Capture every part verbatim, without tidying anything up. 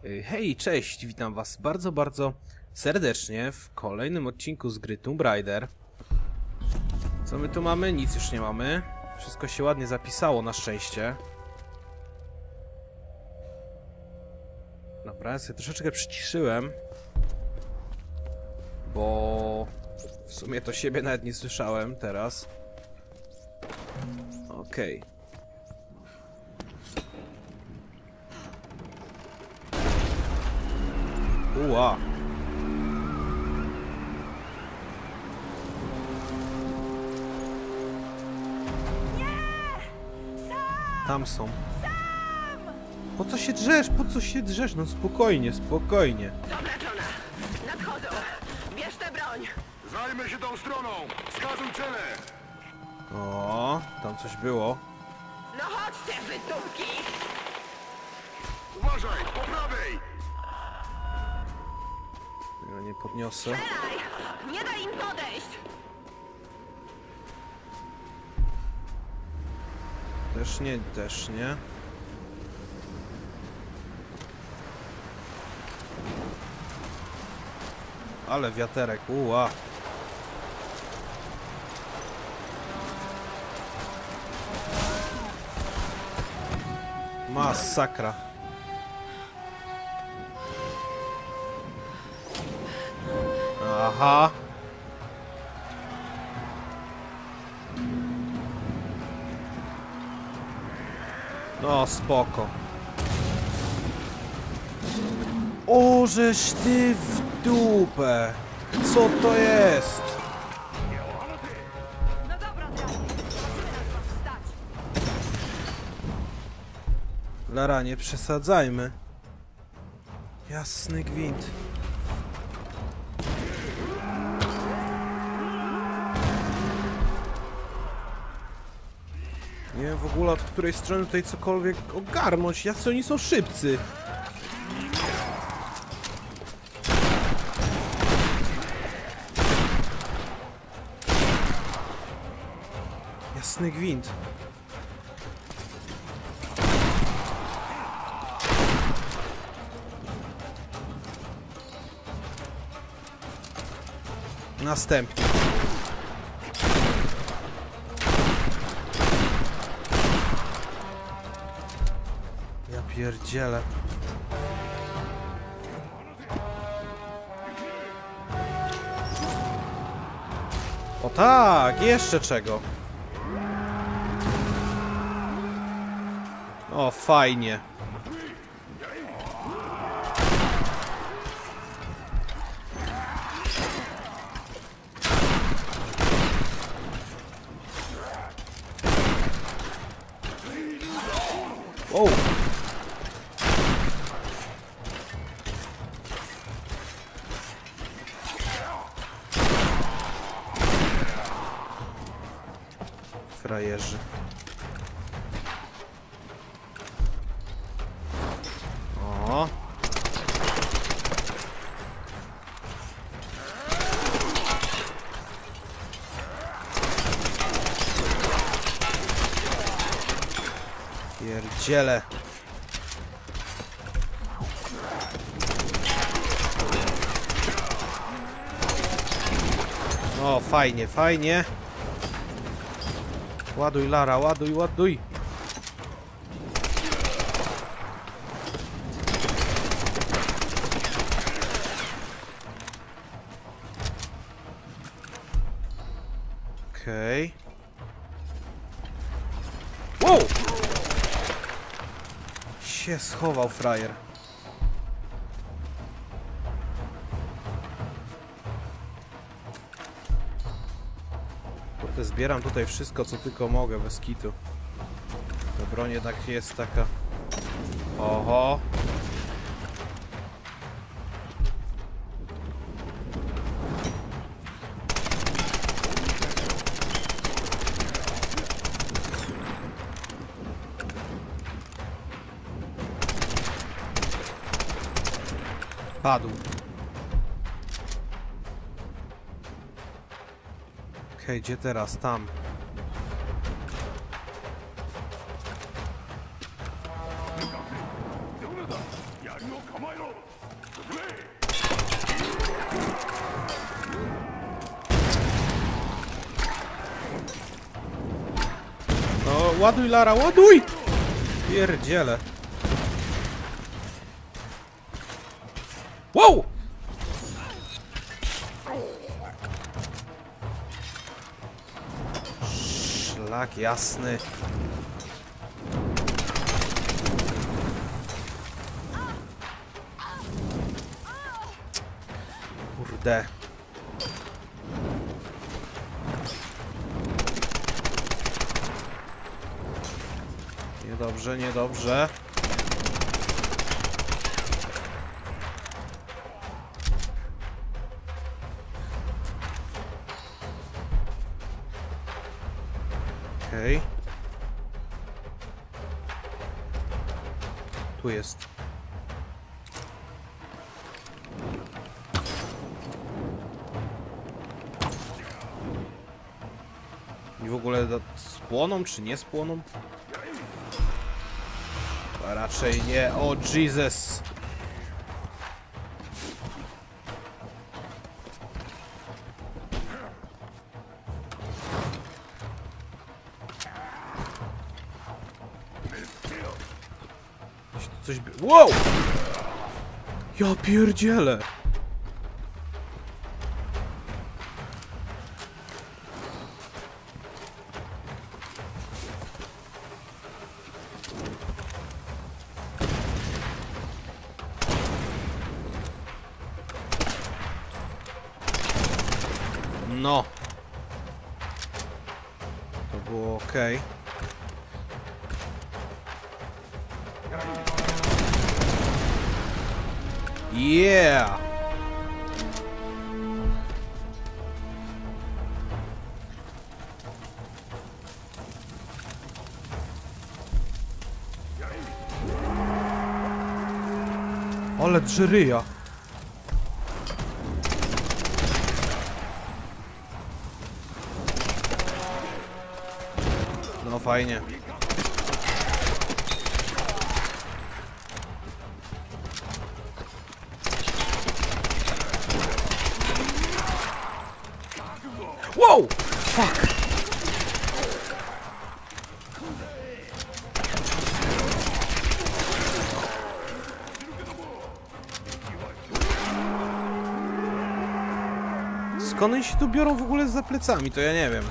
Hej, cześć, witam was bardzo, bardzo serdecznie w kolejnym odcinku z gry Tomb Raider. Co my tu mamy? Nic już nie mamy. Wszystko się ładnie zapisało, na szczęście. Dobra, ja sobie troszeczkę przyciszyłem, bo w sumie to siebie nawet nie słyszałem teraz. Okej. Okay. Uła. Tam są. Po co się drzesz? Po co się drzesz? No spokojnie, spokojnie. Dobra, Johna. Nadchodzą. Bierz tę broń. Zajmę się tą stroną. Wskazuj cenę. O, tam coś było. No chodźcie, wydupki. Uważaj, po prawej. Ja nie podniosę. Strzelaj! Nie daj im podejść. Też nie, też nie. Ale wiaterek, uła. Masakra. Aha. No spoko. O, żeż ty w dupę. Co to jest? No dobra, Dragon. Zobaczymy, na co stać. Lara, nie przesadzajmy. Jasny gwint. Nie wiem w ogóle od której strony tutaj cokolwiek ogarnąć. Jacy oni są szybcy. Jasny gwint. Następnie. Ja pierdzielę. O tak, jeszcze czego. O, fajnie. O. Frajerzy. O. Pierdziele. O, fajnie, fajnie. Ładuj, Lara, ładuj, ładuj. Okej. Okay. Wow! Się schował frajer. Kurde, zbieram tutaj wszystko, co tylko mogę, bez kitu. Ta broń jednak jest taka... Oho! Padł. Okej, okay, gdzie teraz? Tam. ładuj, Lara, ładuj! Pierdziele. Wow! Szlak jasny. Kurde. Niedobrze, niedobrze. Okej. Okay. Tu jest. I w ogóle spłoną, czy nie spłoną? A raczej nie. O, Jesus! Coś by... Wow! Ja pierdzielę! No. To było okej. Yeah! Ale drzeryja! No fajnie. Wow! Fuck! Skąd oni się tu biorą w ogóle za plecami, to ja nie wiem.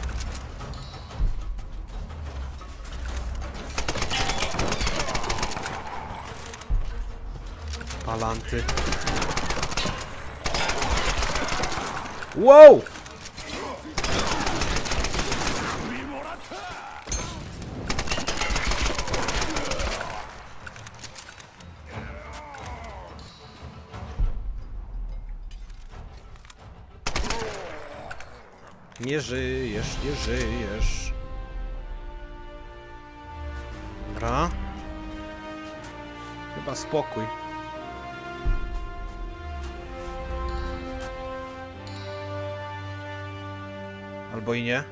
Palanty. Wow! Nie żyjesz, nie żyjesz. Dobra. Chyba spokój. Albo i nie.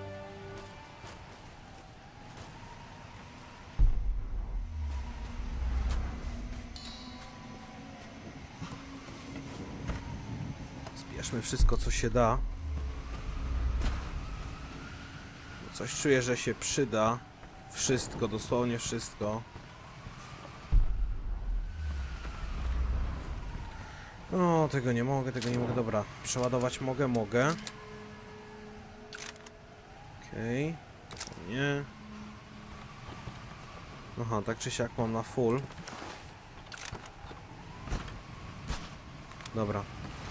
Zbierzmy wszystko, co się da. Coś czuję, że się przyda. Wszystko, dosłownie wszystko. O, tego nie mogę, tego nie mogę. Dobra, przeładować mogę, mogę. Okej. Okay. Nie. Aha, tak czy siak mam na full. Dobra.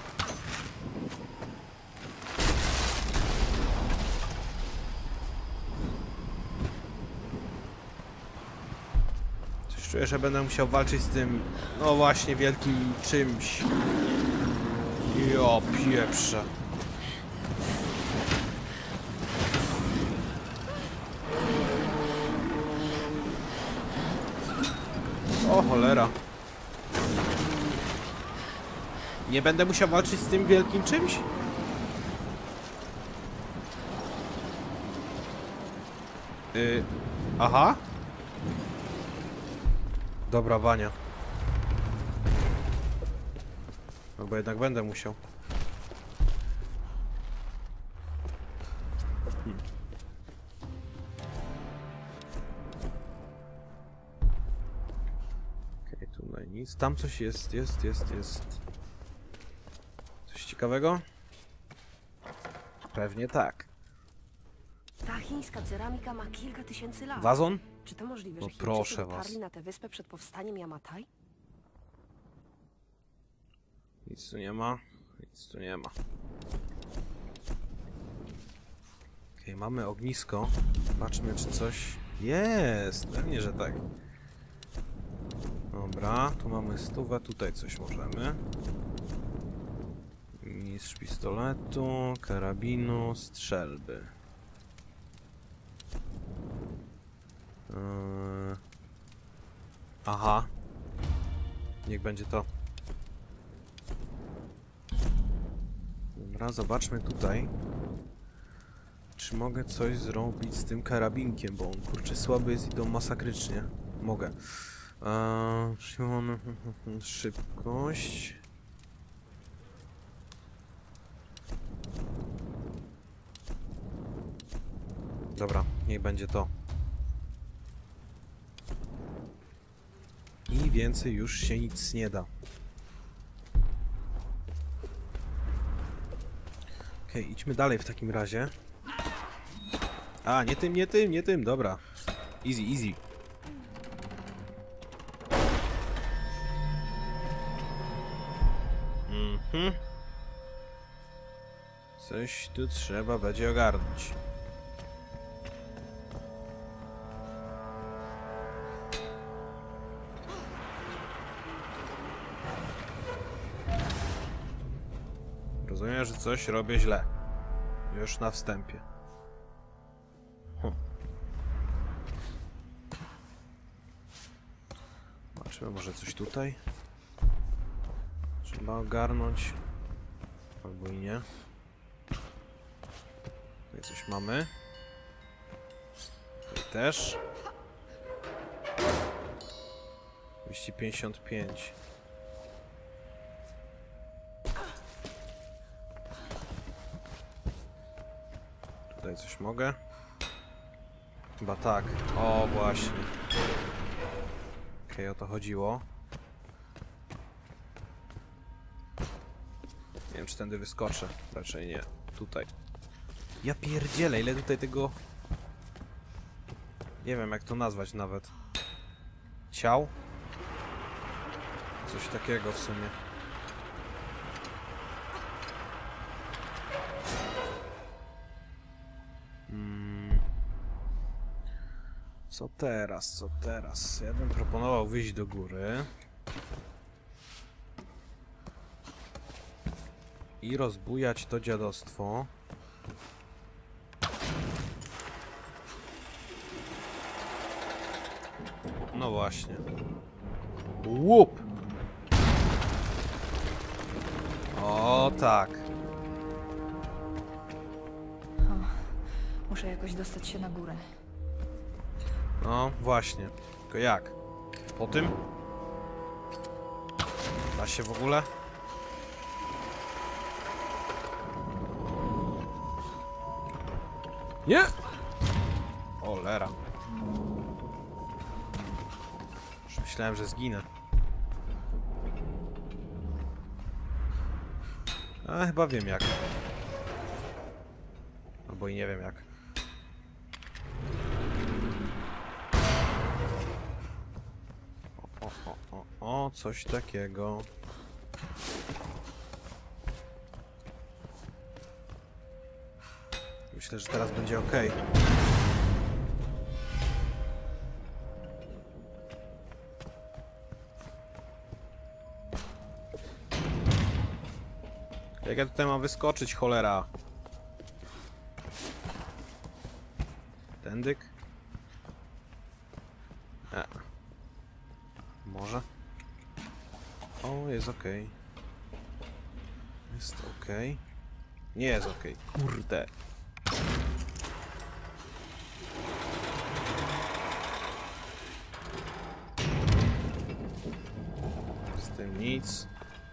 Czuję, że będę musiał walczyć z tym, no właśnie, wielkim czymś. Jo, pieprze. O cholera. Nie będę musiał walczyć z tym wielkim czymś? Yy, aha. Dobra, Wania. Albo jednak będę musiał. Hmm. tam coś jest, jest, jest, jest. Coś ciekawego? Pewnie tak. Ta chińska ceramika ma kilka tysięcy lat. Wazon? Czy to możliwe, No że Chińczycy proszę was. dotarli na tę wyspę przed powstaniem Yamatai? Nic tu nie ma. Nic tu nie ma. Okej, okay, mamy ognisko. Zobaczmy, czy coś jest. Pewnie, że tak. Dobra, tu mamy stówę, tutaj coś możemy. Mistrz pistoletu, karabinu, strzelby. Yy... Aha. Niech będzie to. Dobra, zobaczmy tutaj. Czy mogę coś zrobić z tym karabinkiem, bo on kurczę słaby jest i to masakrycznie. Mogę. Eee, szybkość. Dobra, niech będzie to. I więcej już się nic nie da. Okej, okay, idźmy dalej w takim razie. A, nie tym, nie tym, nie tym, dobra. Easy, easy. Mhm. Coś tu trzeba będzie ogarnąć. Rozumiem, że coś robię źle. Już na wstępie. Hm. Zobaczmy, może coś tutaj trzeba ogarnąć. Albo i nie. Tutaj coś mamy. Tutaj też. dwieście pięćdziesiąt pięć. Tutaj coś mogę? Chyba tak. O, właśnie. Okej, okay, o to chodziło. Nie wiem, czy tędy wyskoczę. Raczej nie. Tutaj. Ja pierdzielę, ile tutaj tego... Nie wiem, jak to nazwać nawet. Ciał? Coś takiego w sumie. Hmm. Co teraz? Co teraz? Ja bym proponował wyjść do góry. I rozbujać to dziadostwo. No właśnie. Łup! O tak. O, muszę jakoś dostać się na górę. No właśnie. Tylko jak? Po tym? Da się w ogóle? Nie! Olera. Już myślałem, że zginę. A chyba wiem jak. Albo i nie wiem jak. O, o, o, o, coś takiego. Myślę, że teraz będzie ok. Jak ja tutaj mam wyskoczyć, cholera? Tędyk? E. Może? O, jest ok. Jest ok. Nie jest ok. Kurde. Z tym nic.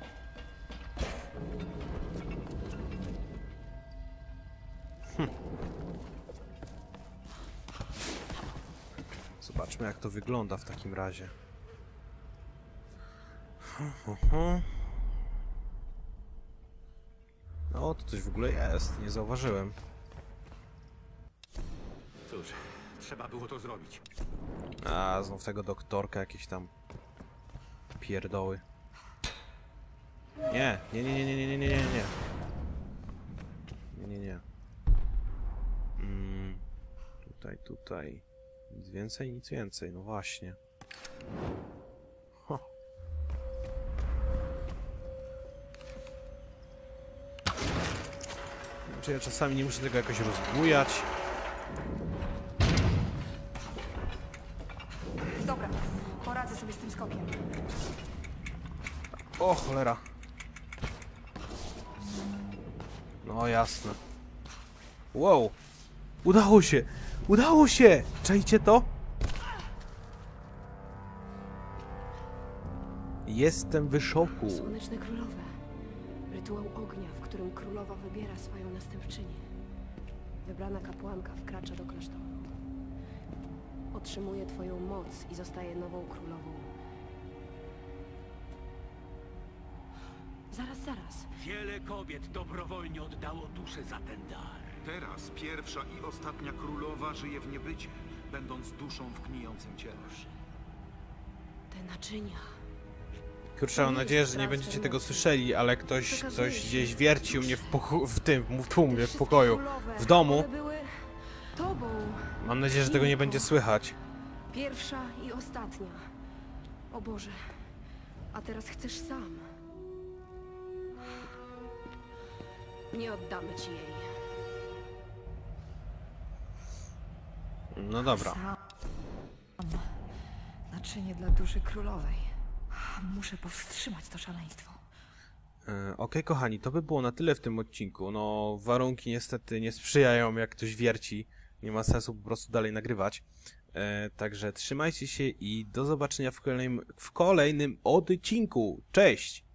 Hm. Zobaczmy, jak to wygląda w takim razie. No, to coś w ogóle jest, nie zauważyłem. Cóż, trzeba było to zrobić. A, znów tego doktorka jakieś tam pierdoły. Nie, nie, nie, nie, nie, nie, nie, nie, nie. Nie, nie, nie. Mm, tutaj, tutaj. Nic więcej, nic więcej, no właśnie. Ho. Znaczy ja czasami nie muszę tego jakoś rozbujać. Dobra, poradzę sobie z tym skokiem. O, cholera. No jasne. Wow. Udało się! Udało się! Czajcie to? Jestem w szoku. Słoneczne Królowe. Rytuał ognia, w którym królowa wybiera swoją następczynię. Wybrana kapłanka wkracza do klasztoru. Otrzymuje twoją moc i zostaje nową królową. Zaraz, zaraz. Wiele kobiet dobrowolnie oddało duszę za ten dar. Teraz pierwsza i ostatnia królowa żyje w niebycie, będąc duszą w gnijącym ciele. Te naczynia. Kurczę, mam nadzieję, że nie będziecie tego słyszeli, ale ktoś coś gdzieś wiercił mnie w, poko w tym, w tłumie, w pokoju, w domu. One były tobą. Mam nadzieję, że tego nie będzie słychać. Pierwsza i ostatnia. O Boże. A teraz chcesz sam. Nie oddamy ci jej. No dobra. Sam. Naczynie dla duszy królowej. Muszę powstrzymać to szaleństwo. E, Okej, kochani, to by było na tyle w tym odcinku. No, warunki niestety nie sprzyjają, jak ktoś wierci. Nie ma sensu po prostu dalej nagrywać. E, także trzymajcie się i do zobaczenia w kolejnym, w kolejnym odcinku. Cześć!